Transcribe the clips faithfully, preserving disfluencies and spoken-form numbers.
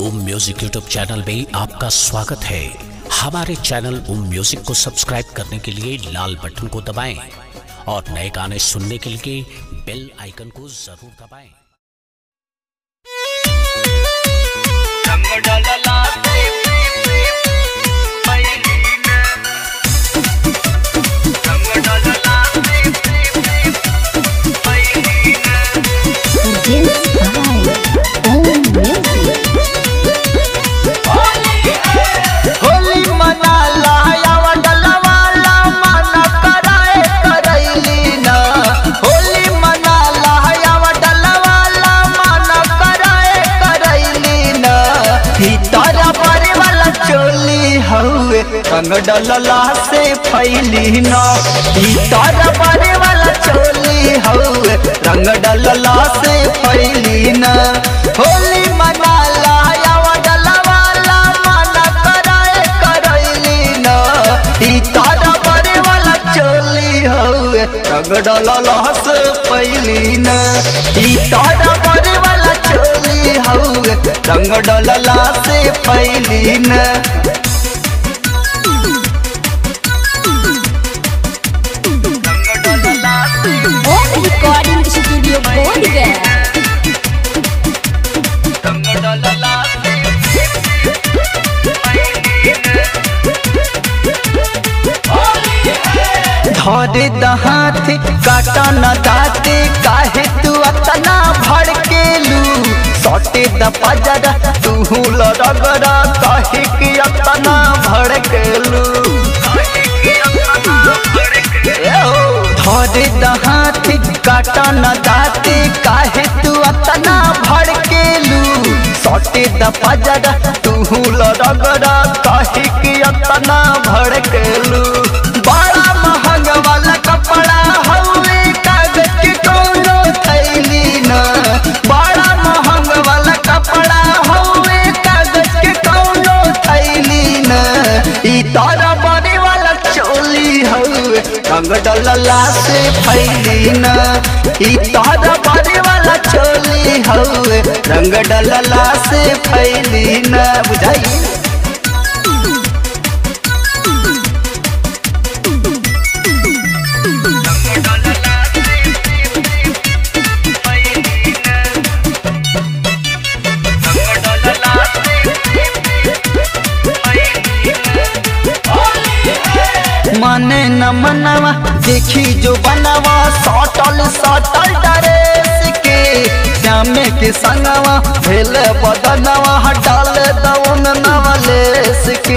ओम music YouTube channel में आपका स्वागत है। हमारे चैनल ओम म्यूजिक को सब्सक्राइब करने के लिए लाल बटन को दबाएं और नए गाने सुनने के लिए बेल आइकन को जरूर दबाएं। रंग डलला से फैली न तारा बारे वाला चोली हउए रंग डलला से फैली न होली मनाला यावा डलवाला मना कराए करैली न तारा बारे वाला चोली हउए रंग डलला से फैली न तारा बारे वाला चोली हउए रंग डलला से फैली न रिकॉर्डिंग स्टूडियो बोल गया। धरे दहाते काटा न दाते काहे तू अतना भड़केलू सटे द पजरा तू लरगरा काहे कि अतना भड़केलू धरे दहाते काटा न दाते काहे तू अतना भड़केलू सटे द पजरा तू लरगरा काहे कि अतना भड़केलू बड़ा महंगा वाला कपड़ा हउए कागज के कोनो थैली न बड़ा महंगा वाला कपड़ा हउए कागज के कोनो थैली न ई तारा बने वाला चोली हउए रंग डलला से फैली न ई तारा बने वाला चोली हउए रंग डलला से फैली न बुझाई। मने न मनवा देखी जो बनवा सटल सटल ड्रेस के श्यामे के संगवा भेल बदनवा डाल दउन नवलेस के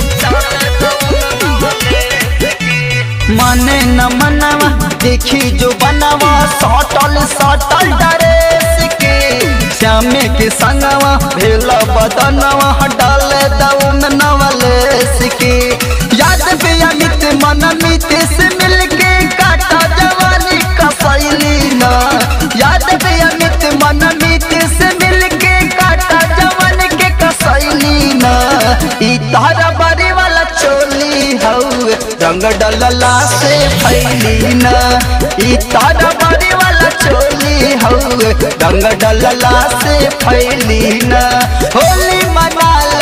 मने न मनवा देखी जो बनवा सटल सटल ड्रेस के श्यामे के संगवा भेल बदनवा डाल दउन नवलेस के याद पे अमित मन मित से मिलके काटा जवानी का फैली ना याद पे अमित मन मित से मिलके काटा जवानी के कसैली ना ई तारा बारी वाला चोली हउए रंग डलला से फैली ना ई तारा बारी वाला चोली हउए रंग डलला से फैली ना होली मनाला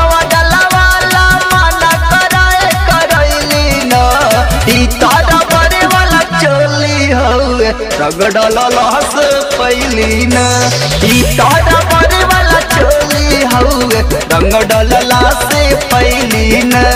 तारा बड़े वाला चोली हउए रंग डलला से फैली न ई तारा बड़े वाला चोली हउए रंग डलला से फैली न।